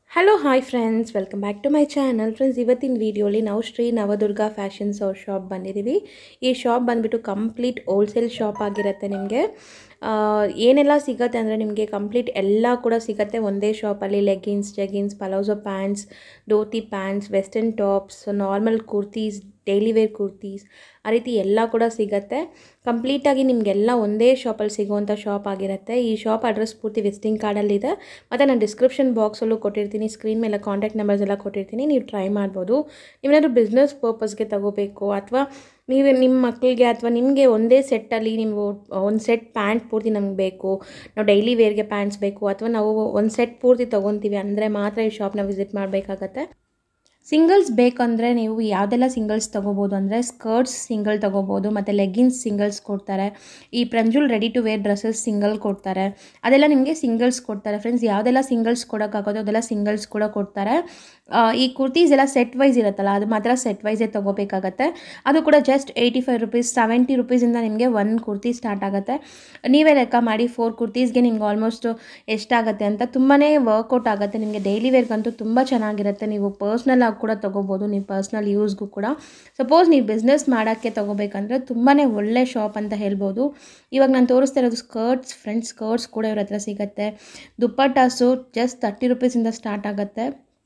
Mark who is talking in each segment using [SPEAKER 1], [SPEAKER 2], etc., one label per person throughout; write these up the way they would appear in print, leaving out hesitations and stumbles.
[SPEAKER 1] Hello hi friends, welcome back to my channel. Friends, ಇವತ್ತಿನ ವೀಡಿಯೋಲಿ ನಾವು ಶ್ರೀ ನವದುರ್ಗಾ ಫ್ಯಾಷನ್ಸ್ ಅವ್ರ ಶಾಪ್ ಬಂದಿದ್ದೀವಿ. ಈ ಶಾಪ್ ಬಂದುಬಿಟ್ಟು ಕಂಪ್ಲೀಟ್ ಹೋಲ್ಸೇಲ್ ಶಾಪ್ ಆಗಿರುತ್ತೆ. ನಿಮಗೆ ಏನೆಲ್ಲ ಸಿಗುತ್ತೆ ಅಂದರೆ ನಿಮಗೆ ಕಂಪ್ಲೀಟ್ ಎಲ್ಲ ಕೂಡ ಸಿಗುತ್ತೆ ಒಂದೇ ಶಾಪಲ್ಲಿ. Leggings, jeggings, palazzo pants, dhoti pants, western tops, normal kurtis, daily wear kurtis, ಆ ರೀತಿ ಎಲ್ಲ ಕೂಡ ಸಿಗುತ್ತೆ. ಕಂಪ್ಲೀಟಾಗಿ ನಿಮಗೆಲ್ಲ ಒಂದೇ ಶಾಪಲ್ಲಿ ಸಿಗುವಂಥ ಶಾಪ್ ಆಗಿರುತ್ತೆ. ಈ ಶಾಪ್ ಅಡ್ರೆಸ್ ಪೂರ್ತಿ ವಿಸಿಟಿಂಗ್ ಕಾರ್ಡಲ್ಲಿದೆ, ಮತ್ತು ನಾನು ಡಿಸ್ಕ್ರಿಪ್ಷನ್ ಬಾಕ್ಸಲ್ಲೂ ಕೊಟ್ಟಿರ್ತೀನಿ. ಸ್ಕ್ರೀನ್ ಮೇಲೆ ಕಾಂಟ್ಯಾಕ್ಟ್ ನಂಬರ್ಸ್ ಎಲ್ಲ ಕೊಟ್ಟಿರ್ತೀನಿ, ನೀವು ಟ್ರೈ ಮಾಡ್ಬೋದು. ನೀವೇನಾದರೂ ಬಿಸ್ನೆಸ್ ಪರ್ಪಸ್ಗೆ ತಗೋಬೇಕು ಅಥವಾ ನೀವು ನಿಮ್ಮ ಮಕ್ಕಳಿಗೆ ಅಥವಾ ನಿಮಗೆ ಒಂದೇ ಸೆಟ್ಟಲ್ಲಿ ನೀವು ಒಂದು ಸೆಟ್ ಪ್ಯಾಂಟ್ ಪೂರ್ತಿ ನಮ್ಗೆ ಬೇಕು, ನಾವು ಡೈಲಿ ವೇರ್ಗೆ ಪ್ಯಾಂಟ್ಸ್ ಬೇಕು, ಅಥವಾ ನಾವು ಒಂದು ಸೆಟ್ ಪೂರ್ತಿ ತೊಗೊತೀವಿ ಅಂದರೆ ಮಾತ್ರ ಈ ಶಾಪ್ನ ವಿಸಿಟ್ ಮಾಡಬೇಕಾಗತ್ತೆ. ಸಿಂಗಲ್ಸ್ ಬೇಕಂದರೆ ನೀವು ಯಾವುದೆಲ್ಲ ಸಿಂಗಲ್ಸ್ ತೊಗೋಬೋದು ಅಂದರೆ ಸ್ಕರ್ಟ್ಸ್ ಸಿಂಗಲ್ ತೊಗೋಬೋದು, ಮತ್ತು ಲೆಗ್ಗಿನ್ಸ್ ಸಿಂಗಲ್ಸ್ ಕೊಡ್ತಾರೆ. ಈ Pranjul ready to wear dresses single ಕೊಡ್ತಾರೆ, ಅದೆಲ್ಲ ನಿಮಗೆ ಸಿಂಗಲ್ಸ್ ಕೊಡ್ತಾರೆ. ಫ್ರೆಂಡ್ಸ್, ಯಾವುದೆಲ್ಲ ಸಿಂಗಲ್ಸ್ ಕೊಡೋಕ್ಕಾಗೋದು ಅದೆಲ್ಲ ಸಿಂಗಲ್ಸ್ ಕೂಡ ಕೊಡ್ತಾರೆ. ಈ ಕುರ್ತೀಸ್ ಎಲ್ಲ ಸೆಟ್ ವೈಸ್ ಇರುತ್ತಲ್ಲ, ಅದು ಮಾತ್ರ ಸೆಟ್ ವೈಸೇ ತೊಗೋಬೇಕಾಗತ್ತೆ. ಅದು ಕೂಡ ಜಸ್ಟ್ 85 ರುಪೀಸ್, 70 ರುಪೀಸಿಂದ ನಿಮಗೆ ಒಂದು ಕುರ್ತಿ ಸ್ಟಾರ್ಟ್ ಆಗುತ್ತೆ. ನೀವೇ ಲೆಕ್ಕ ಮಾಡಿ 4 ಕುರ್ತೀಸ್ಗೆ ನಿಮ್ಗೆ ಆಲ್ಮೋಸ್ಟ್ ಎಷ್ಟಾಗುತ್ತೆ ಅಂತ. ತುಂಬಾ ವರ್ಕೌಟ್ ಆಗುತ್ತೆ ನಿಮಗೆ. ಡೈಲಿ ವೇರ್ಗಂತೂ ತುಂಬ ಚೆನ್ನಾಗಿರುತ್ತೆ. ನೀವು ಪರ್ಸ್ನಲ್ ಆಗಿ ಕೂಡ ತೊಗೋಬೋದು, ನೀವು ಪರ್ಸ್ನಲ್ ಯೂಸ್ಗೂ ಕೂಡ. ಸಪೋಸ್ ನೀವು ಬಿಸ್ನೆಸ್ ಮಾಡೋಕ್ಕೆ ತೊಗೋಬೇಕಂದ್ರೆ ತುಂಬಾ ಒಳ್ಳೆ ಶಾಪ್ ಅಂತ ಹೇಳ್ಬೋದು. ಇವಾಗ ನಾನು ತೋರಿಸ್ತಾ ಇರೋದು ಸ್ಕರ್ಟ್ಸ್. ಫ್ರೆಂಡ್ಸ್, ಸ್ಕರ್ಟ್ಸ್ ಕೂಡ ಇವ್ರ ಹತ್ರ ಸಿಗುತ್ತೆ. ದುಪ್ಪಟ್ಟಾಸು ಜಸ್ಟ್ 30 ರುಪೀಸಿಂದ ಸ್ಟಾರ್ಟ್ ಆಗುತ್ತೆ.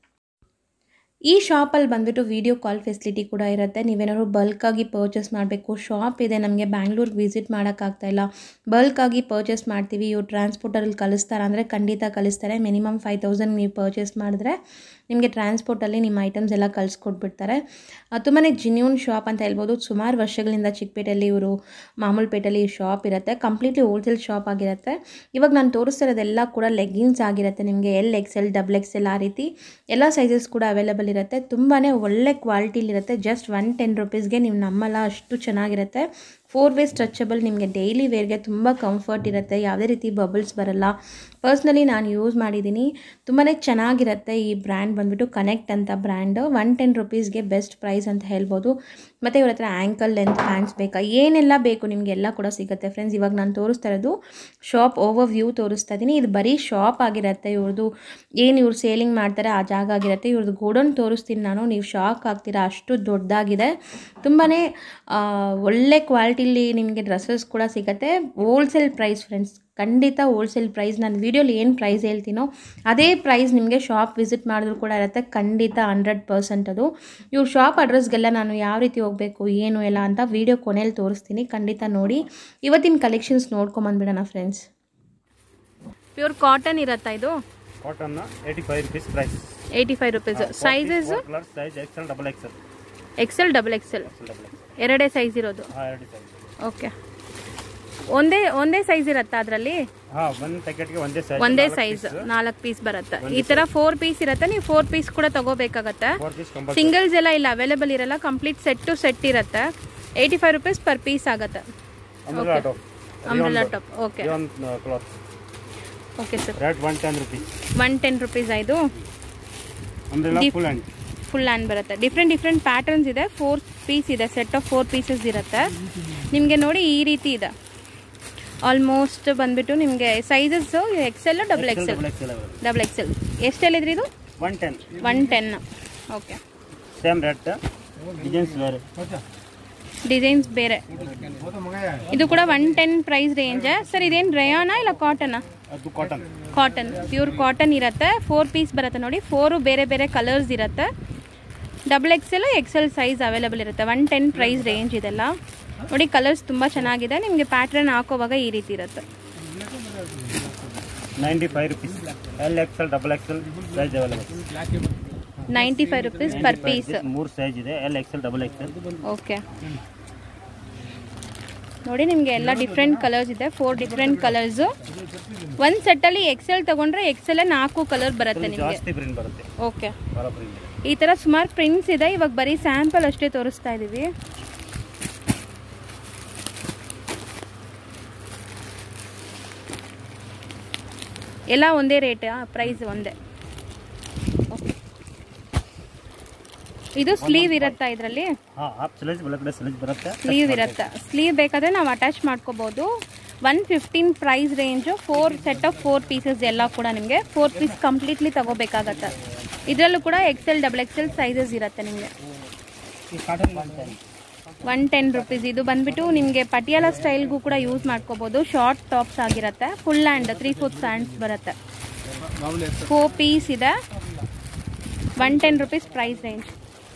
[SPEAKER 1] ಈ ಶಾಪಲ್ಲಿ ಬಂದುಬಿಟ್ಟು ವಿಡಿಯೋ ಕಾಲ್ ಫೆಸಿಲಿಟಿ ಕೂಡ ಇರುತ್ತೆ. ನೀವೇನಾದ್ರು ಬಲ್ಕಾಗಿ ಪರ್ಚೇಸ್ ಮಾಡಬೇಕು, ಶಾಪ್ ಇದೆ ನಮಗೆ ಬ್ಯಾಂಗ್ಳೂರ್ಗೆ ವಿಸಿಟ್ ಮಾಡೋಕ್ಕಾಗ್ತಾಯಿಲ್ಲ, ಬಲ್ಕಾಗಿ ಪರ್ಚೇಸ್ ಮಾಡ್ತೀವಿ, ಇವ್ರು ಟ್ರಾನ್ಸ್ಪೋರ್ಟಲ್ಲಿ ಕಳಿಸ್ತಾರೆ ಅಂದರೆ ಖಂಡಿತ ಕಳಿಸ್ತಾರೆ. ಮಿನಿಮಮ್ 5000 ನೀವು ಪರ್ಚೇಸ್ ಮಾಡಿದ್ರೆ ನಿಮಗೆ ಟ್ರಾನ್ಸ್ಪೋರ್ಟಲ್ಲಿ ನಿಮ್ಮ ಐಟಮ್ಸ್ ಎಲ್ಲ ಕಳಿಸ್ಕೊಟ್ಬಿಡ್ತಾರೆ. ತುಂಬಾ ಜಿನ್ಯೂನ್ ಶಾಪ್ ಅಂತ ಹೇಳ್ಬೋದು. ಸುಮಾರು ವರ್ಷಗಳಿಂದ ಚಿಕ್ಕಪೇಟೆಯಲ್ಲಿ ಇವರು ಮಾಮೂಲ್ಪೇಟೆಯಲ್ಲಿ ಈ ಶಾಪ್ ಇರುತ್ತೆ. ಕಂಪ್ಲೀಟ್ಲಿ ಹೋಲ್ಸೇಲ್ ಶಾಪ್ ಆಗಿರುತ್ತೆ. ಇವಾಗ ನಾನು ತೋರಿಸ್ತಿರೋದೆಲ್ಲ ಕೂಡ ಲೆಗ್ಗಿನ್ಸ್ ಆಗಿರುತ್ತೆ. ನಿಮಗೆ XL, XXL ಆ ರೀತಿ ಎಲ್ಲ ಸೈಜಸ್ ಕೂಡ ಅವೈಲೇಬಲ್ ಇರುತ್ತೆ. ತುಂಬಾ ಒಳ್ಳೆ ಕ್ವಾಲಿಟಿಲಿರುತ್ತೆ. ಜಸ್ಟ್ 110 ರುಪೀಸ್ಗೆ ನೀವು ನಮ್ಮಲ್ಲ, ಅಷ್ಟು ಚೆನ್ನಾಗಿರುತ್ತೆ. 4 ವೇ ಸ್ಟ್ರೆಚಬಲ್, ನಿಮಗೆ ಡೈಲಿ ವೇರ್ಗೆ ತುಂಬ ಕಂಫರ್ಟ್ ಇರುತ್ತೆ. ಯಾವುದೇ ರೀತಿ ಬಬಲ್ಸ್ ಬರಲ್ಲ. ಪರ್ಸ್ನಲಿ ನಾನು ಯೂಸ್ ಮಾಡಿದ್ದೀನಿ, ತುಂಬಾ ಚೆನ್ನಾಗಿರುತ್ತೆ. ಈ ಬ್ರ್ಯಾಂಡ್ ಬಂದುಬಿಟ್ಟು ಕನೆಕ್ಟ್ ಅಂತ ಬ್ರ್ಯಾಂಡು. 110 ರುಪೀಸ್ಗೆ ಬೆಸ್ಟ್ ಪ್ರೈಸ್ ಅಂತ ಹೇಳ್ಬೋದು. ಮತ್ತು ಇವ್ರ ಹತ್ರ ಆ್ಯಂಕಲ್ ಲೆಂತ್ ಪ್ಯಾಂಟ್ಸ್ ಬೇಕಾ, ಏನೆಲ್ಲ ಬೇಕು ನಿಮಗೆಲ್ಲ ಕೂಡ ಸಿಗುತ್ತೆ. ಫ್ರೆಂಡ್ಸ್, ಇವಾಗ ನಾನು ತೋರಿಸ್ತಾ ಇರೋದು ಶಾಪ್ ಓವರ್ ವ್ಯೂ ತೋರಿಸ್ತಾ ಇದ್ದೀನಿ. ಇದು ಬರೀ ಶಾಪ್ ಆಗಿರುತ್ತೆ. ಇವ್ರದ್ದು ಏನು ಇವ್ರು ಸೇಲಿಂಗ್ ಮಾಡ್ತಾರೆ ಆ ಜಾಗ ಆಗಿರುತ್ತೆ. ಇವ್ರದ್ದು ಗೋಡೌನ್ ತೋರಿಸ್ತೀನಿ ನಾನು, ನೀವು ಶಾಕ್ ಆಗ್ತೀರಾ, ಅಷ್ಟು ದೊಡ್ಡದಾಗಿದೆ. ತುಂಬಾ ಒಳ್ಳೆ ಕ್ವಾಲಿಟಿಲಿ ನಿಮಗೆ ಡ್ರೆಸ್ಸಸ್ ಕೂಡ ಸಿಗುತ್ತೆ. ಹೋಲ್ಸೇಲ್ ಪ್ರೈಸ್ ಫ್ರೆಂಡ್ಸ್, ಖಂಡಿತ ಹೋಲ್ಸೇಲ್ ಪ್ರೈಸ್. ನಾನು ವೀಡಿಯೋಲಿ ಏನು ಪ್ರೈಸ್ ಹೇಳ್ತೀನೋ ಅದೇ ಪ್ರೈಸ್ ನಿಮಗೆ ಶಾಪ್ ವಿಸಿಟ್ ಮಾಡಿದ್ರು ಕೂಡ ಇರುತ್ತೆ. ಖಂಡಿತ 100% ಅದು. ಇವ್ರ ಶಾಪ್ ಅಡ್ರೆಸ್ಗೆಲ್ಲ ನಾನು ಯಾವ ರೀತಿ ಹೋಗಬೇಕು ಏನು ಎಲ್ಲ ಅಂತ ವೀಡಿಯೋ ಕೊನೆಯಲ್ಲಿ ತೋರಿಸ್ತೀನಿ, ಖಂಡಿತ ನೋಡಿ. ಇವತ್ತಿನ ಕಲೆಕ್ಷನ್ಸ್ ನೋಡ್ಕೊಂಬಂದ್ಬಿಡೋಣ ಫ್ರೆಂಡ್ಸ್. ಪ್ಯೂರ್ ಕಾಟನ್ ಇರುತ್ತಾ ಇದು?
[SPEAKER 2] Cotton 85 rupees price.
[SPEAKER 1] 85 rupees. Sizes
[SPEAKER 2] size XL, XXL.
[SPEAKER 1] XL, XXL ಎರಡೇ ಸೈಜ್ ಇರೋದು. ಓಕೆ, ಒಂದೇ ಸೈಜ್ ಇರುತ್ತಾ ಅದರಲ್ಲಿ? ಒಂದೇ ಸೈಜ್ 4 ಪೀಸ್ ಬರುತ್ತೆ. ಈ ತರ 4 ಪೀಸ್ ಇರುತ್ತೆ. ನೀವು 4 ಪೀಸ್ ಕೂಡ ತಗೋಬೇಕಾಗತ್ತೆ. ಸಿಂಗಲ್ಸ್ ಎಲ್ಲ ಇಲ್ಲ ಅವೈಲೇಬಲ್ ಇರಲ್ಲ. ಕಂಪ್ಲೀಟ್ ಸೆಟ್ ಟು ಸೆಟ್ ಇರುತ್ತೆ. 85 ರುಪೀಸ್ ಪರ್ ಪೀಸ್ ಆಗುತ್ತೆ. Umbrella top. Okay okay sir. 110 rupees. ಇದು ಫುಲ್ ಹ್ಯಾಂಡ್ ಬರುತ್ತೆ. ಡಿಫ್ರೆಂಟ್ ಪ್ಯಾಟರ್ನ್ಸ್ ಇದೆ. 4 ಪೀಸ್ ಇದೆ, ಸೆಟ್ ಆಫ್ 4 ಪೀಸಸ್ ಇರುತ್ತೆ. ನಿಮಗೆ ನೋಡಿ ಈ ರೀತಿ ಇದೆ. ಆಲ್ಮೋಸ್ಟ್ ಬಂದ್ಬಿಟ್ಟು ನಿಮಗೆ ಸೈಜಸ್ XL, XXL. ಎಷ್ಟೆಲ್ಲ ಇದ್ರಿ ಇದು? 110. Okay,
[SPEAKER 2] same rate.
[SPEAKER 1] ಡಿಸೈನ್ಸ್ ಬೇರೆ. ಇದು ಕೂಡ 110 ಪ್ರೈಸ್ ರೇಂಜ್. ಸರ್, ಇದೇನು ರೇಯಾನಾ ಇಲ್ಲ ಕಾಟನಾ? ಕಾಟನ್, ಪ್ಯೂರ್ ಕಾಟನ್ ಇರುತ್ತೆ. 4 ಪೀಸ್ ಬರುತ್ತೆ ನೋಡಿ. 4 ಬೇರೆ ಬೇರೆ ಕಲರ್ಸ್ ಇರುತ್ತೆ. XXL, XL ಸೈಜ್ ಅವೈಲೇಬಲ್ ಇರುತ್ತೆ. 110 ಪ್ರೈಸ್ ರೇಂಜ್ ಇದೆಲ್ಲ ನೋಡಿ. ಕಲರ್ಸ್ ತುಂಬ ಚೆನ್ನಾಗಿದೆ. ನಿಮಗೆ ಪ್ಯಾಟ್ರನ್ ಹಾಕೋವಾಗ ಈ ರೀತಿ ಇರುತ್ತೆ.
[SPEAKER 2] 95 rupees. XL, XXL size available.
[SPEAKER 1] 95 rupees per piece.
[SPEAKER 2] 3 size ಇದೆ, XL, XXL.
[SPEAKER 1] ಓಕೆ, ನೋಡಿ ನಿಮಗೆ ಎಲ್ಲ ಡಿಫ್ರೆಂಟ್ ಕಲರ್ಸ್ ಇದೆ. 4 ಡಿಫ್ರೆಂಟ್ ಕಲರ್ಸು. ಒಂದು ಸೆಟ್ಟಲ್ಲಿ XL ತಗೊಂಡ್ರೆ XL 4 ಕಲರ್ ಬರುತ್ತೆ ನಿಮಗೆ. ಓಕೆ, ಈ ಥರ ಸುಮಾರು ಪ್ರಿಂಟ್ಸ್ ಇದೆ. ಇವಾಗ ಬರೀ ಸ್ಯಾಂಪಲ್ ಅಷ್ಟೇ ತೋರಿಸ್ತಾ ಇದ್ದೀವಿ. ಎಲ್ಲ ಒಂದೇ ರೇಟ್, ಪ್ರೈಸ್ ಒಂದೇ. ಇದು ಸ್ಲೀವ್ ಇರುತ್ತಾ ಇದರಲ್ಲಿ? ಸ್ಲೀವ್ ಇರುತ್ತೆ. ಸ್ಲೀವ್ ಬೇಕಾದ್ರೆ ನಾವು ಅಟ್ಯಾಚ್ ಮಾಡ್ಕೋಬಹುದು. 115 price range. 4 set of 4 pieces ಎಲ್ಲ ಕೂಡ ನಿಮಗೆ 4 ಪೀಸ್ ಕಂಪ್ಲೀಟ್ಲಿ ತಗೋಬೇಕಾಗತ್ತೆ. ಇದರಲ್ಲೂ ಕೂಡ XL XXL ಸೈಜಸ್ ಇರುತ್ತೆ ನಿಮಗೆ. 110 ರೂಪೀಸ್. ಇದು ಬಂದ್ಬಿಟ್ಟು ನಿಮಗೆ ಪಟಿಯಾಲ ಸ್ಟೈಲ್ಗೂ ಕೂಡ ಯೂಸ್ ಮಾಡ್ಕೋಬಹುದು. ಶಾರ್ಟ್ ಟಾಪ್ಸ್ ಆಗಿರುತ್ತೆ. ಫುಲ್ ಹ್ಯಾಂಡ್ 3/4 ಹ್ಯಾಂಡ್ಸ್ ಬರುತ್ತೆ. 4 ಪೀಸ್ ಇದೆ. 110 ರೂಪೀಸ್ ಪ್ರೈಸ್ ರೇಂಜ್.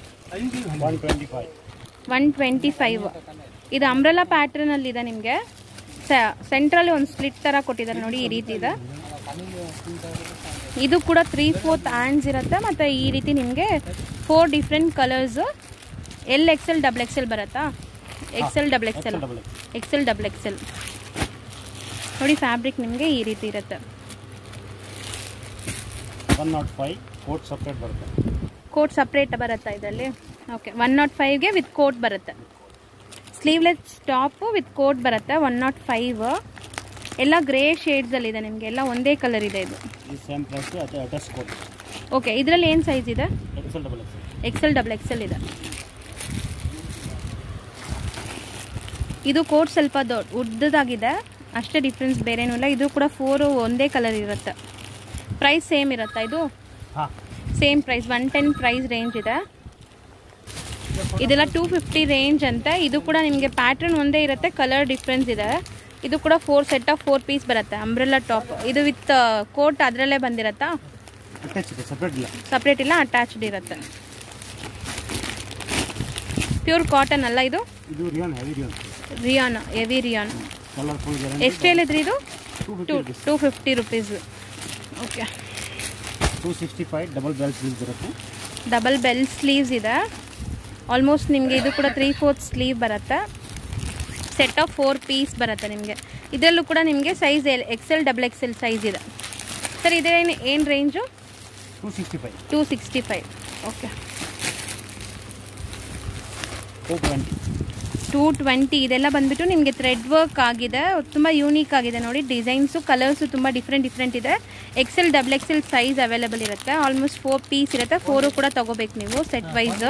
[SPEAKER 1] 125. ಇದು ಅಂಬ್ರೆಲಾ ಪ್ಯಾಟರ್ನ್ ಅಲ್ಲಿ ಇದೆ ನಿಮಗೆ. ಸೆಂಟ್ರಲ್ಲಿ ಒಂದು ಸ್ಲಿಟ್ ತರ ಕೊಟ್ಟಿದ್ದಾರೆ ನೋಡಿ, ಈ ರೀತಿ ಇದೆ. ಇದು ಕೂಡ 3/4 ಹ್ಯಾಂಡ್ಸ್ ಇರುತ್ತೆ. ಮತ್ತೆ ಈ ರೀತಿ ನಿಮಗೆ 4 ಡಿಫ್ರೆಂಟ್ ಕಲರ್ಸ್. XL XXL ಬರುತ್ತಾ? XL XXL ನೋಡಿ. ಫ್ಯಾಬ್ರಿಕ್ ನಿಮಗೆ ಈ ರೀತಿ ಇರುತ್ತೆ.
[SPEAKER 2] 105 ಕೋಟ್ ಸಪ್ರೇಟ್ ಬರುತ್ತೆ.
[SPEAKER 1] ಕೋಟ್ ಸಪ್ರೇಟ್ ಬರುತ್ತಾ ಇದರಲ್ಲಿ? ಓಕೆ. 105ಗೆ ವಿತ್ ಕೋಟ್ ಬರುತ್ತೆ. ಸ್ಲೀವ್ಲೆಸ್ ಟಾಪ್ ವಿತ್ ಕೋಟ್ ಬರುತ್ತೆ. 105 ಎಲ್ಲ ಗ್ರೇ ಶೇಡ್ಸ್ ಅಲ್ಲಿ ಇದೆ ನಿಮಗೆ. ಎಲ್ಲ ಒಂದೇ ಕಲರ್ ಇದೆ. ಇದು
[SPEAKER 2] same price attach coat.
[SPEAKER 1] Okay. ಇದರಲ್ಲಿ ಏನು ಸೈಜ್ ಇದೆ?
[SPEAKER 2] XL
[SPEAKER 1] XL ಇದೆ. ಇದು ಕೋಟ್ ಸ್ವಲ್ಪ ಉದ್ದದಾಗಿದೆ ಅಷ್ಟೇ, ಡಿಫ್ರೆನ್ಸ್ ಬೇರೇನೂ ಇಲ್ಲ. ಇದು ಕೂಡ 4 ಒಂದೇ ಕಲರ್ ಇರುತ್ತೆ. ಪ್ರೈಸ್ ಸೇಮ್ ಇರುತ್ತಾ? ಇದು ಸೇಮ್ ಪ್ರೈಸ್. 110 ಪ್ರೈಸ್ ರೇಂಜ್ ಇದೆ. ಇದೆಲ್ಲ 250 ರೇಂಜ್ ಅಂತ. ಇದು ಕೂಡ ನಿಮಗೆ ಪ್ಯಾಟರ್ನ್ ಒಂದೇ ಇರುತ್ತೆ, ಕಲರ್ ಡಿಫ್ರೆನ್ಸ್ ಇದೆ. ಇದು ಕೂಡ 4 ಸೆಟ್ ಆಫ್ 4 ಪೀಸ್ ಬರುತ್ತೆ. ಅಂಬ್ರೆಲಾ ಟಾಪ್ ಇದು ವಿತ್ ಕೋಟ್ ಅದರಲ್ಲೇ ಬಂದಿರತ್ತಾ? ಸಪ್ರೇಟ್ ಇಲ್ಲ, ಅಟ್ಯಾಚ್ಡ್ ಇರುತ್ತೆ. ಪ್ಯೂರ್ ಕಾಟನ್ ಅಲ್ಲ ಇದು? Rayon, heavy rayon. ಎಷ್ಟು ಹೇಳಿದ್ರಿ ಇದು? 250 rupees. Okay.
[SPEAKER 2] 265 double bell sleeves ಇರುತ್ತೆ.
[SPEAKER 1] ಡಬಲ್ ಬೆಲ್ ಸ್ಲೀವ್ಸ್ ಇದೆ. ಆಲ್ಮೋಸ್ಟ್ ನಿಮಗೆ ಇದು ಕೂಡ 3/4 ಸ್ಲೀವ್ ಬರುತ್ತೆ. ಸೆಟ್ ಆಫ್ 4 ಪೀಸ್ ಬರುತ್ತೆ ನಿಮಗೆ. ಇದರಲ್ಲೂ ಕೂಡ ನಿಮಗೆ ಸೈಜ್ XL XXL ಸೈಜ್ ಇದೆ. ಸರ್ ಇದೇನು ಏನು ರೇಂಜು? 265. ಓಕೆ. 220. ಇದೆಲ್ಲ ಬಂದ್ಬಿಟ್ಟು ನಿಮಗೆ ಥ್ರೆಡ್ ವರ್ಕ್ ಆಗಿದೆ. ತುಂಬ ಯೂನಿಕ್ ಆಗಿದೆ ನೋಡಿ. ಡಿಸೈನ್ಸು ಕಲರ್ಸು ತುಂಬ ಡಿಫ್ರೆಂಟ್ ಇದೆ. XL XXL ಸೈಜ್ ಅವೈಲೇಬಲ್ ಇರುತ್ತೆ. ಆಲ್ಮೋಸ್ಟ್ 4 ಪೀಸ್ ಇರುತ್ತೆ. 4 ಕೂಡ ತಗೋಬೇಕು ನೀವು ಸೆಟ್ ವೈಸ್.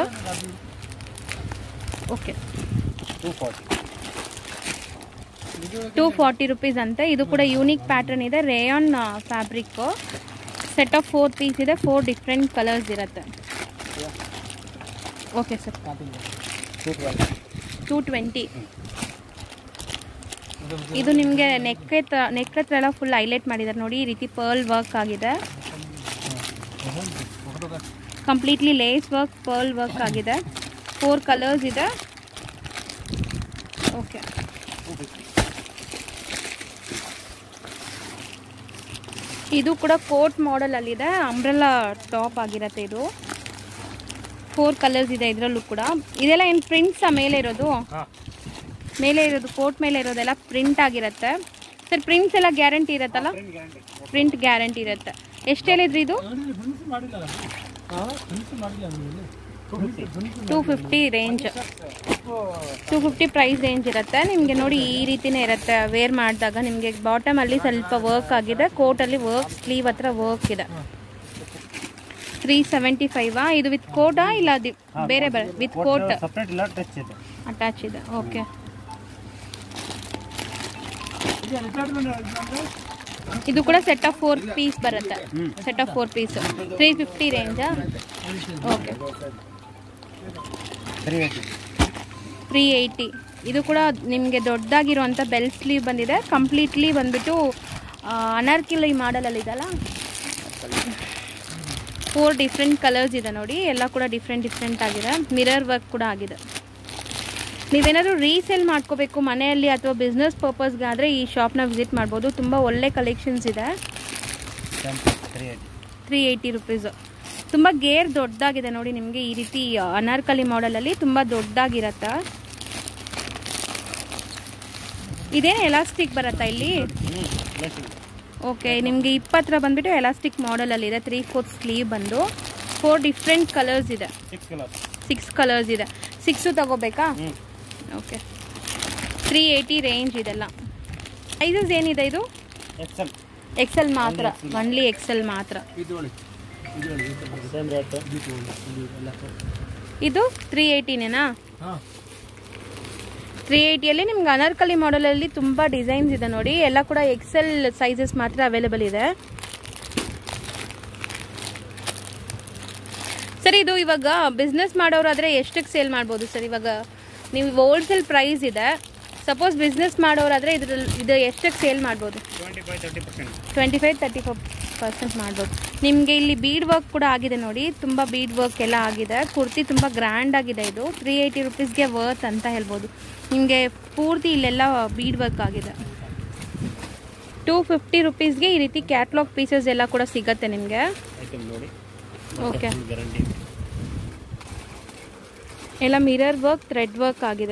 [SPEAKER 1] ಓಕೆ. 240 ರೂಪೀಸ್ ಅಂತೆ. ಇದು ಕೂಡ ಯೂನಿಕ್ ಪ್ಯಾಟರ್ನ್ ಇದೆ. Rayon fabric. Set of 4 piece ಇದೆ. 4 ಡಿಫ್ರೆಂಟ್ ಕಲರ್ಸ್ ಇರುತ್ತೆ. Okay sir. 220. ಇದು ನಿಮಗೆ ನೆಕ್ ಹತ್ರ ಎಲ್ಲ ಫುಲ್ ಹೈಲೈಟ್ ಮಾಡಿದ್ದಾರೆ ನೋಡಿ. ಈ ರೀತಿ ಪರ್ಲ್ ವರ್ಕ್ ಆಗಿದೆ. Completely lace work, pearl work ಆಗಿದೆ. 4 ಕಲರ್ಸ್ ಇದೆ. ಓಕೆ. ಇದು ಕೂಡ ಕೋಟ್ ಮಾಡೆಲ್ ಅಲ್ಲಿದೆ. ಅಂಬ್ರೆಲಾ ಟಾಪ್ ಆಗಿರುತ್ತೆ. ಇದು 4 ಕಲರ್ಸ್ ಇದೆ ಇದರಲ್ಲೂ ಕೂಡ. ಇದೆಲ್ಲ ಏನು ಪ್ರಿಂಟ್ಸ್ ಮೇಲೆ ಇರೋದು? ಮೇಲೆ ಇರೋದು ಕೋಟ್ ಮೇಲೆ ಇರೋದೆಲ್ಲ ಪ್ರಿಂಟ್ ಆಗಿರುತ್ತೆ. ಸರ್ ಪ್ರಿಂಟ್ಸ್ ಎಲ್ಲ ಗ್ಯಾರಂಟಿ ಇರುತ್ತಲ್ಲ? ಪ್ರಿಂಟ್ ಗ್ಯಾರಂಟಿ ಇರುತ್ತೆ. ಎಷ್ಟು ಹೇಳಿದ್ರಿ ಇದು? 250 ರೇಂಜ್. 250 ಪ್ರೈಸ್ ರೇಂಜ್ ಇರುತ್ತೆ ನಿಮಗೆ. ನೋಡಿ ಈ ರೀತಿನೇ ಇರುತ್ತೆ. ವೇರ್ ಮಾಡಿದಾಗ ನಿಮಗೆ ಬಾಟಮಲ್ಲಿ ಸ್ವಲ್ಪ ವರ್ಕ್ ಆಗಿದೆ. ಕೋಟಲ್ಲಿ ವರ್ಕ್, ಸ್ಲೀವ್ ಹತ್ರ ವರ್ಕ್ ಇದೆ. 375. ಇದು ವಿತ್ ಕೋಟಾ ಇಲ್ಲ ಬೇರೆ ವಿತ್ ಕೋಟ್? ಅಟ್ಯಾಚ್ ಇದೆ. ಓಕೆ. ಇದು ಕೂಡ ಸೆಟ್ ಆಫ್ 4 ಪೀಸ್ ಬರುತ್ತೆ. ಸೆಟ್ ಆಫ್ 4 ಪೀಸ್ 350 ರೇಂಜಾ? ಓಕೆ. 380. ಇದು ಕೂಡ ನಿಮಗೆ ದೊಡ್ಡದಾಗಿರುವಂಥ ಬೆಲ್ ಸ್ಲೀವ್ ಬಂದಿದೆ. ಕಂಪ್ಲೀಟ್ಲಿ ಬಂದ್ಬಿಟ್ಟು ಅನಾರ್ಕಲಿ ಮಾಡಲಲ್ಲಿ ಇದೆಲ್ಲ. 4 ಡಿಫ್ರೆಂಟ್ ಕಲರ್ಸ್ ಇದೆ ನೋಡಿ. ಎಲ್ಲ ಕೂಡ ಡಿಫ್ರೆಂಟ್ ಆಗಿದೆ. ಮಿರರ್ ವರ್ಕ್ ಕೂಡ ಆಗಿದೆ. ನೀವೇನಾದರೂ ರೀಸೇಲ್ ಮಾಡ್ಕೋಬೇಕು ಮನೆಯಲ್ಲಿ ಅಥವಾ ಬಿಸ್ನೆಸ್ ಪರ್ಪಸ್ಗೆ ಆದರೆ ಈ ಶಾಪ್ನ ವಿಸಿಟ್ ಮಾಡ್ಬೋದು. ತುಂಬ ಒಳ್ಳೆ ಕಲೆಕ್ಷನ್ಸ್ ಇದೆ. 380 ರೂಪೀಸ್. ತುಂಬ ಗೇರ್ ದೊಡ್ಡದಾಗಿದೆ ನೋಡಿ. ನಿಮಗೆ ಈ ರೀತಿ ಅನಾರ್ಕಲಿ ಮಾಡೆಲಲ್ಲಿ ತುಂಬ ದೊಡ್ಡದಾಗಿರತ್ತೆ. ಇದೇನು ಎಲಾಸ್ಟಿಕ್ ಬರುತ್ತಾ ಇಲ್ಲಿ? ಓಕೆ. ನಿಮಗೆ 20 ಬಂದ್ಬಿಟ್ಟು ಎಲಾಸ್ಟಿಕ್ ಮಾಡೆಲಲ್ಲಿದೆ. 3/4 ಸ್ಲೀವ್ ಬಂದು 4 ಡಿಫ್ರೆಂಟ್ ಕಲರ್ಸ್ ಇದೆ. 6 ಕಲರ್ಸ್ ಇದೆ. 6 ತಗೋಬೇಕಾ? ಓಕೆ. 380 ರೇಂಜ್ ಇದೆಲ್ಲ. ಸೈಜಸ್ ಏನಿದೆ ಇದು? XL ಮಾತ್ರ. ಒನ್ಲಿ XL ಮಾತ್ರ. ಇದು 380ನೇನಾ? 380ಯಲ್ಲಿ ನಿಮ್ಗೆ ಅನಾರ್ಕಲಿ ಮಾಡೆಲಲ್ಲಿ ತುಂಬ ಡಿಸೈನ್ಸ್ ಇದೆ ನೋಡಿ. ಎಲ್ಲ ಕೂಡ XL ಸೈಜಸ್ ಮಾತ್ರ ಅವೈಲೇಬಲ್ ಇದೆ. ಸರ್ ಇದು ಇವಾಗ ಬಿಸ್ನೆಸ್ ಮಾಡೋರಾದರೆ ಎಷ್ಟಕ್ಕೆ ಸೇಲ್ ಮಾಡ್ಬೋದು ಸರ್? ಇವಾಗ ನೀವು ಹೋಲ್ಸೇಲ್ ಪ್ರೈಸ್ ಇದೆ, ಸಪೋಸ್ ಬಿಸ್ನೆಸ್ ಮಾಡೋರಾದರೆ ಇದು ಎಷ್ಟಕ್ಕೆ ಸೇಲ್ ಮಾಡ್ಬೋದು? 25-35% ಮಾಡ್ಬೋದು. ನಿಮಗೆ ಇಲ್ಲಿ ಬೀಡ್ ವರ್ಕ್ ಕೂಡ ಆಗಿದೆ ನೋಡಿ, ತುಂಬ ಬೀಡ್ ವರ್ಕ್ ಎಲ್ಲ ಆಗಿದೆ. ಕುರ್ತಿ ತುಂಬ ಗ್ರ್ಯಾಂಡ್ ಆಗಿದೆ. ಇದು 380 ರುಪೀಸ್ಗೆ ವರ್ತ್ ಅಂತ ಹೇಳ್ಬೋದು. ನಿಮಗೆ ಪೂರ್ತಿ ಇಲ್ಲೆಲ್ಲ ಬೀಡ್ ವರ್ಕ್ ಆಗಿದೆ. 250 ರುಪೀಸ್ಗೆ ಈ ರೀತಿ ಕ್ಯಾಟ್ಲಾಗ್ ಪೀಸಸ್ ಎಲ್ಲ ಕೂಡ ಸಿಗುತ್ತೆ ನಿಮಗೆ. ಓಕೆ, ಎಲ್ಲ ಮಿರರ್ ವರ್ಕ್, ಥ್ರೆಡ್ ವರ್ಕ್ ಆಗಿದೆ.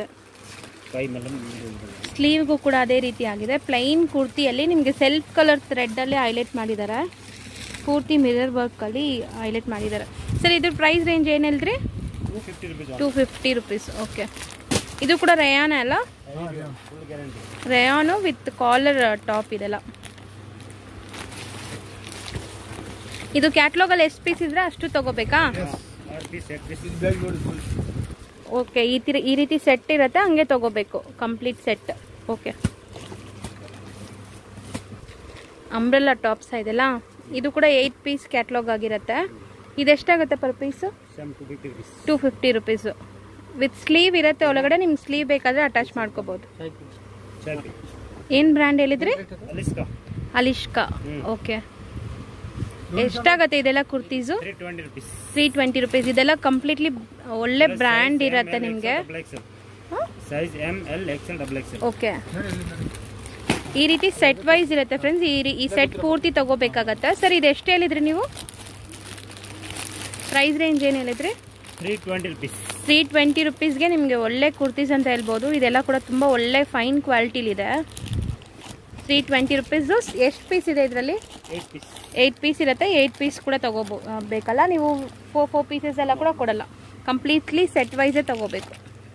[SPEAKER 1] ಸ್ಲೀವ್ಗೂ ಕೂಡ ಅದೇ ರೀತಿ ಆಗಿದೆ. ಪ್ಲೈನ್ ಕುರ್ತಿಯಲ್ಲಿ ನಿಮಗೆ ಸೆಲ್ಫ್ ಕಲರ್ ಥ್ರೆಡ್ಡಲ್ಲೇ ಹೈಲೈಟ್ ಮಾಡಿದ್ದಾರೆ. ಪೂರ್ತಿ ಮಿರರ್ ವರ್ಕಲ್ಲಿ ಹೈಲೈಟ್ ಮಾಡಿದ್ದಾರೆ. ಸರ್ ಇದ್ರ ಪ್ರೈಸ್ ರೇಂಜ್ ಏನು ಹೇಳಿದ್ರಿ? 250 ರುಪೀಸ್. ಓಕೆ, ಇದು ಕೂಡ ರೇಯಾನ ಅಲ್ಲ? ರೇಯಾನು ವಿತ್ ಕಾಲರ್ ಟಾಪ್ ಇದೆಲ್ಲ. ಇದು ಕ್ಯಾಟ್ಲಾಗಲ್ಲಿ ಎಷ್ಟು ಪೀಸ್ ಇದ್ರೆ ಅಷ್ಟು ತಗೋಬೇಕಾ? ಓಕೆ, ಈ ರೀತಿ ಸೆಟ್ ಇರುತ್ತೆ, ಹಂಗೆ ತಗೋಬೇಕು complete set. Okay, umbrella tops ಇದೆಲ್ಲ. ಇದು ಕೂಡ 8 ಪೀಸ್ ಕ್ಯಾಟ್ಲಾಗ್ ಆಗಿರುತ್ತೆ. ಇದೆಷ್ಟಾಗುತ್ತೆ per piece? 250 rupees. With sleeve ಇರುತ್ತೆ ಒಳಗಡೆ. ನಿಮ್ಗೆ ಸ್ಲೀವ್ ಬೇಕಾದರೆ ಅಟ್ಯಾಚ್ ಮಾಡ್ಕೋಬೋದು. ಏನು ಬ್ರ್ಯಾಂಡ್ ಹೇಳಿದ್ರಿ? ಅಲಿಷ್ಕಾ. ಓಕೆ, ಎಷ್ಟಾಗತ್ತೆ ಇದೆಲ್ಲ ಕುರ್ತೀಸು? 320 ರುಪೀಸ್. ಇದೆಲ್ಲ ಕಂಪ್ಲೀಟ್ಲಿ ಒಳ್ಳೆ ಬ್ರ್ಯಾಂಡ್ ಇರುತ್ತೆ ನಿಮಗೆ. ಓಕೆ, ಈ ರೀತಿ ಸೆಟ್ ವೈಸ್ ಇರುತ್ತೆ ಫ್ರೆಂಡ್ಸ್. ಈ ಸೆಟ್ ಪೂರ್ತಿ ತಗೋಬೇಕಾಗತ್ತೆ. ಸರ್ ಇದು ಎಷ್ಟು ಹೇಳಿದ್ರಿ ನೀವು? ಪ್ರೈಸ್ ರೇಂಜ್ ಏನು ಹೇಳಿದ್ರಿ? 320 ರುಪೀಸ್ಗೆ ನಿಮಗೆ ಒಳ್ಳೆ ಕುರ್ತೀಸ್ ಅಂತ ಹೇಳ್ಬೋದು. ಇದೆಲ್ಲ ಕೂಡ ತುಂಬ ಒಳ್ಳೆ ಫೈನ್ ಕ್ವಾಲಿಟಿಲಿದೆ. 320 ರುಪೀಸು. ಎಷ್ಟು ಪೀಸ್ ಇದೆ ಇದರಲ್ಲಿ? 8 ಪೀಸ್ ಇರುತ್ತೆ. 8 ಪೀಸ್ ಕೂಡ ಬೇಕಲ್ಲ ನೀವು. 4 ಪೀಸಸ್ ಎಲ್ಲ ಕೂಡ ಕೊಡಲ್ಲ, ಕಂಪ್ಲೀಟ್ಲಿ ಸೆಟ್ ವೈಸೇ ತಗೋಬೇಕು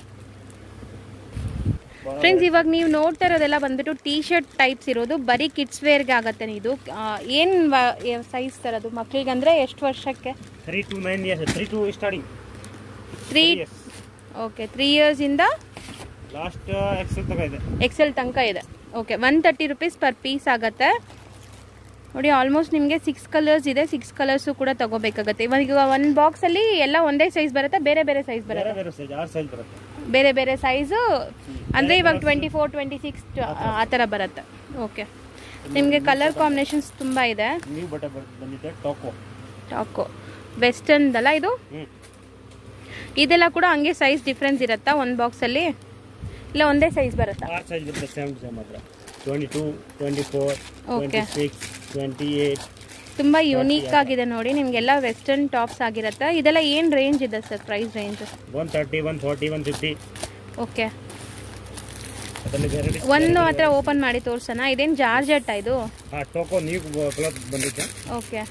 [SPEAKER 1] ಫ್ರೆಂಡ್ಸ್. ಇವಾಗ ನೀವು ನೋಡ್ತಾ ಇರೋದೆಲ್ಲ ಬಂದ್ಬಿಟ್ಟು ಟೀ ಶರ್ಟ್ ಟೈಪ್ಸ್ ಇರೋದು, ಬರೀ ಕಿಡ್ಸ್ ವೇರ್ಗೆ ಆಗತ್ತೆ. ಇದು ಏನು ಸೈಜ್ ತರೋದು ಮಕ್ಕಳಿಗೆ ಅಂದರೆ ಎಷ್ಟು ವರ್ಷಕ್ಕೆ?
[SPEAKER 2] 3 to 9 years. 3 to starting
[SPEAKER 1] 3. Okay, 3 ಇಯರ್ಸಿಂದ
[SPEAKER 2] ಲಾಸ್ಟ್ ಎಕ್ಸೆಲ್ ತನಕ ಇದೆ.
[SPEAKER 1] ಓಕೆ, 130 ರುಪೀಸ್ ಪರ್ ಪೀಸ್ ಆಗುತ್ತೆ ನೋಡಿ. ಆಲ್ಮೋಸ್ಟ್ ನಿಮಗೆ 6 ಕಲರ್ಸ್ ಇದೆ. 6 ಕಲರ್ಸು ಕೂಡ ತಗೋಬೇಕಾಗತ್ತೆ. ಇವಾಗ ಒಂದು ಬಾಕ್ಸಲ್ಲಿ ಎಲ್ಲ ಒಂದೇ ಸೈಜ್ ಬರುತ್ತೆ, ಬೇರೆ ಬೇರೆ ಸೈಜ್ ಬರುತ್ತೆ? ಬೇರೆ ಬೇರೆ ಸೈಜು ಅಂದರೆ ಇವಾಗ 24, 26 ಆ ಥರ ಬರುತ್ತೆ. ಓಕೆ, ನಿಮಗೆ ಕಲರ್ ಕಾಂಬಿನೇಷನ್ಸ್ ತುಂಬ ಇದೆ. ಟಾಕೋ ವೆಸ್ಟರ್ನ್ದಲ್ಲ ಇದು? ಇದೆಲ್ಲ ಕೂಡ ಹಂಗೆ ಸೈಜ್ ಡಿಫ್ರೆನ್ಸ್ ಇರುತ್ತಾ ಒಂದು ಬಾಕ್ಸಲ್ಲಿ? ಇಲ್ಲ ಒಂದೇ ಸೈಜ್ ಬರುತ್ತಾ?
[SPEAKER 2] 22, 24, 26, 28.
[SPEAKER 1] ತುಂಬ ಯೂನಿಕ್ ಆಗಿದೆ ನೋಡಿ. ನಿಮಗೆಲ್ಲ ವೆಸ್ಟರ್ನ್ ಟಾಪ್ಸ್ ಆಗಿರುತ್ತೆ. ಇದೆಲ್ಲ ಏನು ರೇಂಜ್ ಇದೆ ಸರ್? Price range
[SPEAKER 2] 130, 140, 150.
[SPEAKER 1] ಓಕೆ, ಒಂದು ಮಾತ್ರ ಓಪನ್ ಮಾಡಿ ತೋರ್ಸೋಣ. ಇದೇನು ಜಾರ್ಜೆಟ್ ಇದು?
[SPEAKER 2] ಟೋಕೋ ನ್ಯೂ ಕ್ಲಾತ್ ಬಂದಿದೆ.
[SPEAKER 1] ಓಕೆ,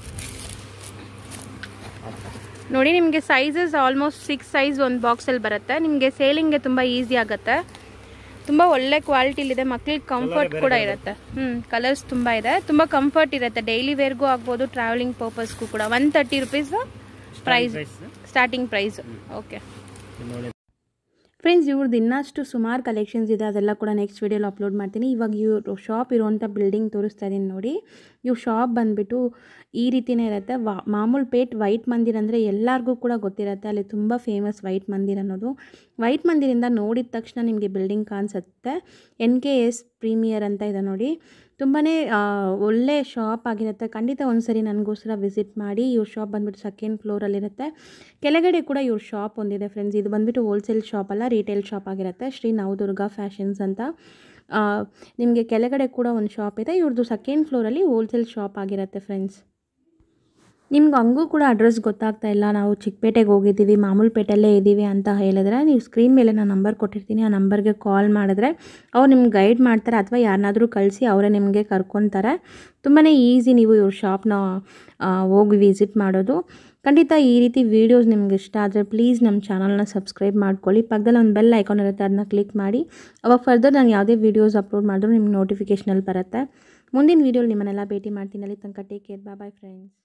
[SPEAKER 1] ನೋಡಿ ನಿಮಗೆ ಸೈಜಸ್ ಆಲ್ಮೋಸ್ಟ್ 6 ಸೈಜ್ ಒಂದು ಬಾಕ್ಸಲ್ಲಿ ಬರುತ್ತೆ. ನಿಮಗೆ ಸೇಲಿಂಗ್ಗೆ ತುಂಬ ಈಸಿ ಆಗುತ್ತೆ. ತುಂಬ ಒಳ್ಳೆ ಕ್ವಾಲಿಟಿಲಿದೆ. ಮಕ್ಳಿಗೆ ಕಂಫರ್ಟ್ ಕೂಡ ಇರುತ್ತೆ. ಕಲರ್ಸ್ ತುಂಬ ಇದೆ. ತುಂಬ ಕಂಫರ್ಟ್ ಇರುತ್ತೆ. ಡೈಲಿ ವೇರ್ಗೂ ಆಗ್ಬೋದು, ಟ್ರಾವೆಲಿಂಗ್ ಪರ್ಪಸ್ಗೂ ಕೂಡ. 130 rupees price, starting price. Okay friends, ಇವ್ರದ್ದು ಇನ್ನಷ್ಟು ಸುಮಾರು ಕಲೆಕ್ಷನ್ಸ್ ಇದೆ. ಅದೆಲ್ಲ ಕೂಡ ನೆಕ್ಸ್ಟ್ ವೀಡಿಯೋಲಿ ಅಪ್ಲೋಡ್ ಮಾಡ್ತೀನಿ. ಇವಾಗ ಇವ್ರು ಶಾಪ್ ಇರುವಂಥ ಬಿಲ್ಡಿಂಗ್ ತೋರಿಸ್ತಾ ಇದ್ದೀನಿ ನೋಡಿ. ಇವ್ರ ಶಾಪ್ ಬಂದುಬಿಟ್ಟು ಈ ರೀತಿಯೇ ಇರುತ್ತೆ. ಮಾಮೂಲ್ ಪೇಟ್ ವೈಟ್ ಮಂದಿರ್ ಅಂದರೆ ಎಲ್ಲರಿಗೂ ಕೂಡ ಗೊತ್ತಿರುತ್ತೆ. ಅಲ್ಲಿ ತುಂಬ ಫೇಮಸ್ ವೈಟ್ ಮಂದಿರ್ ಅನ್ನೋದು. ವೈಟ್ ಮಂದಿರಿಂದ ನೋಡಿದ ತಕ್ಷಣ ನಿಮಗೆ ಬಿಲ್ಡಿಂಗ್ ಕಾಣಿಸುತ್ತೆ. NKS ಪ್ರೀಮಿಯರ್ ಅಂತ ಇದೆ ನೋಡಿ. ತುಂಬಾ ಒಳ್ಳೆ ಶಾಪ್ ಆಗಿರುತ್ತೆ. ಖಂಡಿತ ಒಂದ್ಸರಿ ನನಗೋಸ್ಕರ ವಿಸಿಟ್ ಮಾಡಿ. ಇವ್ರ ಶಾಪ್ ಬಂದುಬಿಟ್ಟು 2nd ಫ್ಲೋರಲ್ಲಿರುತ್ತೆ. ಕೆಳಗಡೆ ಕೂಡ ಇವ್ರ ಶಾಪ್ ಒಂದಿದೆ ಫ್ರೆಂಡ್ಸ್. ಇದು ಬಂದುಬಿಟ್ಟು ಹೋಲ್ಸೇಲ್ ಶಾಪ್ ಅಲ್ಲ, ರಿಟೇಲ್ ಶಾಪ್ ಆಗಿರುತ್ತೆ. ಶ್ರೀ ನವದುರ್ಗ ಫ್ಯಾಷನ್ಸ್ ಅಂತ. ನಿಮಗೆ ಕೆಳಗಡೆ ಕೂಡ ಒಂದು ಶಾಪ್ ಇದೆ. ಇವ್ರದ್ದು 2nd ಫ್ಲೋರಲ್ಲಿ ಹೋಲ್ಸೇಲ್ ಶಾಪ್ ಆಗಿರುತ್ತೆ ಫ್ರೆಂಡ್ಸ್. ನಿಮ್ಗೆ ಹಂಗೂ ಕೂಡ ಅಡ್ರೆಸ್ ಗೊತ್ತಾಗ್ತಾ ಇಲ್ಲ, ನಾವು ಚಿಕ್ಕಪೇಟೆಗೆ ಹೋಗಿದ್ದೀವಿ, ಮಾಮೂಲ್ಪೇಟೆಯಲ್ಲೇ ಇದ್ದೀವಿ ಅಂತ ಹೇಳಿದ್ರೆ, ನೀವು ಸ್ಕ್ರೀನ್ ಮೇಲೆ ನಾನು ನಂಬರ್ ಕೊಟ್ಟಿರ್ತೀನಿ. ಆ ನಂಬರ್ಗೆ ಕಾಲ್ ಮಾಡಿದ್ರೆ ಅವ್ರು ನಿಮ್ಗೆ ಗೈಡ್ ಮಾಡ್ತಾರೆ, ಅಥವಾ ಯಾರನ್ನಾದರೂ ಕಳಿಸಿ ಅವರೇ ನಿಮಗೆ ಕರ್ಕೊತಾರೆ. ತುಂಬಾ ಈಸಿ ನೀವು ಇವ್ರ ಶಾಪ್ನ ಹೋಗಿ ವಿಸಿಟ್ ಮಾಡೋದು. ಖಂಡಿತ ಈ ರೀತಿ ವೀಡಿಯೋಸ್ ನಿಮ್ಗೆ ಇಷ್ಟ ಆದರೆ ಪ್ಲೀಸ್ ನಮ್ಮ ಚಾನಲ್ನ ಸಬ್ಸ್ಕ್ರೈಬ್ ಮಾಡ್ಕೊಳ್ಳಿ. ಪಕ್ಕದಲ್ಲಿ ಒಂದು ಬೆಲ್ ಐಕಾನ್ ಇರುತ್ತೆ, ಅದನ್ನ ಕ್ಲಿಕ್ ಮಾಡಿ. ಅವಾಗ ಫರ್ದರ್ ನಾನು ಯಾವುದೇ ವೀಡಿಯೋಸ್ ಅಪ್ಲೋಡ್ ಮಾಡಿದ್ರು ನಿಮ್ಗೆ ನೋಟಿಫಿಕೇಷನಲ್ಲಿ ಬರುತ್ತೆ. ಮುಂದಿನ ವೀಡಿಯೋಲಿ ನಿಮ್ಮನ್ನೆಲ್ಲ ಭೇಟಿ ಮಾಡ್ತೀನಿ. ಅಲ್ಲಿ ತನಕ ಟೇಕ್ ಕೇರ್, ಬಾಯ್ ಫ್ರೆಂಡ್ಸ್.